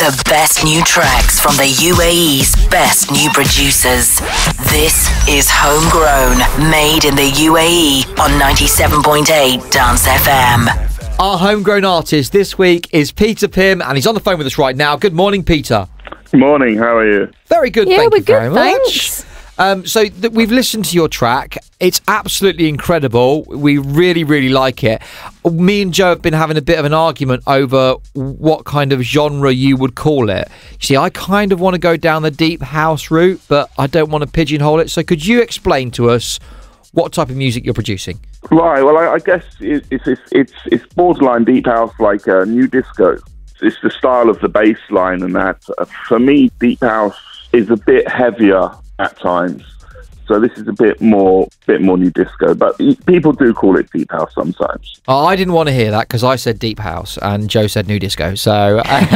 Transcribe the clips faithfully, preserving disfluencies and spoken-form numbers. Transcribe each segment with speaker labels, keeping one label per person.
Speaker 1: The best new tracks from the U A E's best new producers. This is Homegrown, made in the U A E on ninety-seven point eight Dance F M.
Speaker 2: Our homegrown artist this week is Peter Pym, and he's on the phone with us right now. Good morning, Peter.
Speaker 3: Good morning, how are you?
Speaker 2: Very good,
Speaker 4: yeah,
Speaker 2: thank
Speaker 4: we're
Speaker 2: you
Speaker 4: good,
Speaker 2: very much.
Speaker 4: thanks.
Speaker 2: Um, so th- we've listened to your track. It's absolutely incredible. We really, really like it. Me and Joe have been having a bit of an argument over what kind of genre you would call it. You see, I kind of want to go down the deep house route, but I don't want to pigeonhole it. So could you explain to us what type of music you're producing?
Speaker 3: Right, well, I, I guess it, it's, it's it's it's borderline deep house, like uh, new disco. It's the style of the bass line and that. Uh, for me, deep house is a bit heavier at times. So this is a bit more bit more new disco, but people do call it deep house sometimes.
Speaker 2: Oh, I didn't want to hear that because I said deep house and Joe said new disco. So,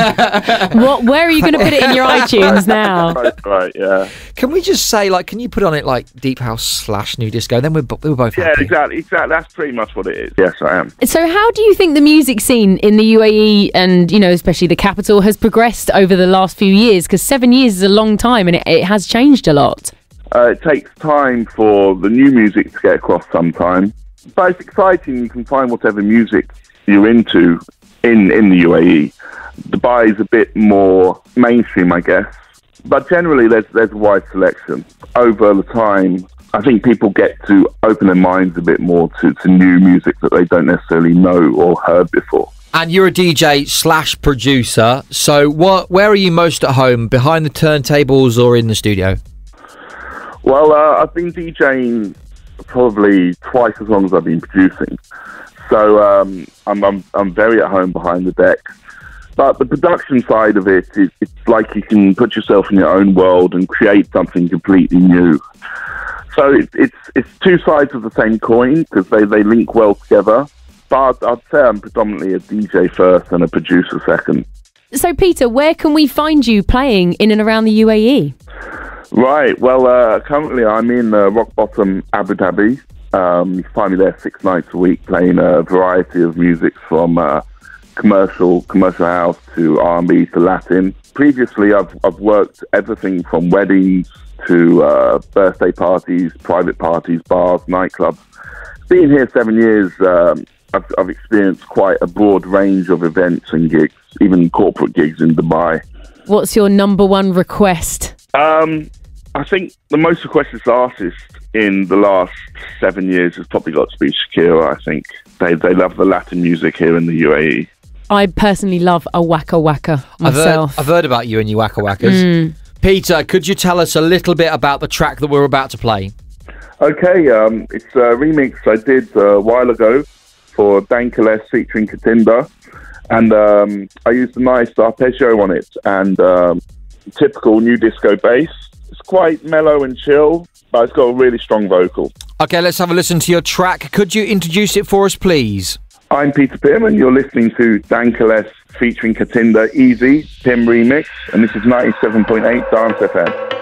Speaker 4: what? Where are you going to put it in your iTunes now?
Speaker 3: Right, right, yeah.
Speaker 2: Can we just say, like, can you put on it like deep house slash new disco? Then we're, bo- we're both
Speaker 3: Yeah,
Speaker 2: happy.
Speaker 3: exactly, exactly. That's pretty much what it is. Yes, I am.
Speaker 4: So, how do you think the music scene in the U A E and, you know, especially the capital has progressed over the last few years? Because seven years is a long time, and it, it has changed a lot.
Speaker 3: Uh, it takes time for the new music to get across sometimes. But it's exciting. You can find whatever music you're into in, in the U A E. Dubai is a bit more mainstream, I guess. But generally, there's, there's a wide selection. Over the time, I think people get to open their minds a bit more to, to new music that they don't necessarily know or heard before.
Speaker 2: And you're a D J slash producer. So what? Where are you most at home? Behind the turntables or in the studio?
Speaker 3: Well, uh, I've been DJing probably twice as long as I've been producing. So um, I'm, I'm I'm very at home behind the deck. But the production side of it is it's like you can put yourself in your own world and create something completely new. So it, it's it's two sides of the same coin because they, they link well together. But I'd say I'm predominantly a D J first and a producer second.
Speaker 4: So, Peter, where can we find you playing in and around the U A E?
Speaker 3: Right, well, uh, currently I'm in uh, Rock Bottom, Abu Dhabi. Um, you can find me there six nights a week playing a variety of music from uh, commercial commercial house to R and B to Latin. Previously, I've, I've worked everything from weddings to uh, birthday parties, private parties, bars, nightclubs. Being here seven years, um, I've, I've experienced quite a broad range of events and gigs, even corporate gigs in Dubai.
Speaker 4: What's your number one request?
Speaker 3: Um, I think the most requested artist in the last seven years has probably got to be Shakira. I think they they love the Latin music here in the U A E.
Speaker 4: I personally love a Waka Waka myself.
Speaker 2: I've heard, I've heard about you and your Waka Wakas. Mm. Peter, could you tell us a little bit about the track that we're about to play?
Speaker 3: Okay, um, it's a remix I did a while ago for Dankeles featuring Katinda, and um, I used a nice arpeggio on it and um, typical new disco bass. It's quite mellow and chill, but it's got a really strong vocal.
Speaker 2: Okay, let's have a listen to your track. Could you introduce it for us, please?
Speaker 3: I'm Peter Pym, and you're listening to Dankeles featuring Katinda, Easy, Pym Remix, and this is ninety-seven point eight Dance F M.